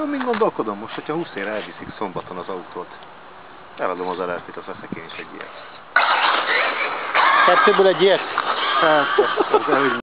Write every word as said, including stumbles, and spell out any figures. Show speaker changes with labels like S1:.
S1: Tudom, mind gondolkodom most, hogyha húsz ér elviszik szombaton az autót. Eladom az alápit, az veszek én is egy ilyet.
S2: Kettőből egy ilyet?
S1: Hát, az, az, az,